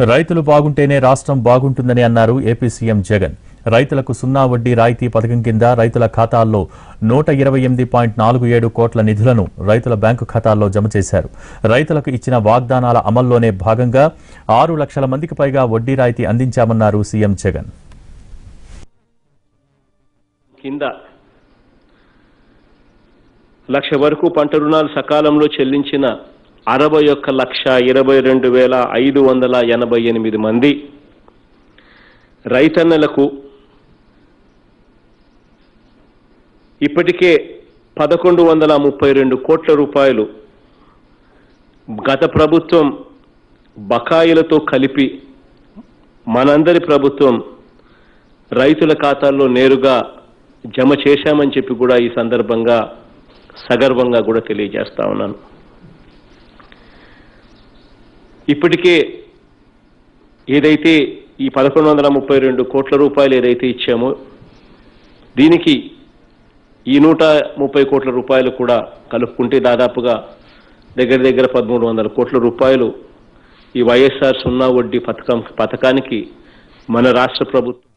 రైతులు బాగుంటేనే రాష్ట్రం బాగుంటుందని అన్నారు ఏపీ సీఎం జగన్. రైతులకు సున్నా వడ్డీ రాయితీ పథకం కింద రైతుల ఖాతాల్లో 128.47 కోట్ల నిధులను రైతుల బ్యాంకు ఖాతాల్లో జమ చేశారు. రైతులకు ఇచ్చిన వాగ్దానాల అమల్లోనే భాగంగా 6 లక్షల మందికి పైగా వడ్డీ రాయితీ అందించామన్నారు సీఎం జగన్. కింద లక్ష వరకు పంట రుణాలు సకాలంలో చెల్లించిన 61,22,588 మంది రైతన్నలకు ఇప్పటికే 1,132 కోట్ల రూపాయలు గత ప్రభుత్వం బకాయిలతో కలిపి మనందరి ప్రభుత్వం రైతుల ఖాతాల్లో నేరుగా జమ చేశామని చెప్పి కూడా ఈ సందర్భంగా సగర్వంగా కూడా తెలియజేస్తా ఉన్నాను. ఇప్పటికే ఏదైతే ఈ 1,132 కోట్ల రూపాయలు ఏదైతే ఇచ్చామో దీనికి ఈ 130 కోట్ల రూపాయలు కూడా కలుపుకుంటే దాదాపుగా దగ్గర 1,300 కోట్ల రూపాయలు ఈ వైఎస్ఆర్ సున్నా వడ్డీ పథకానికి మన రాష్ట్ర ప్రభుత్వం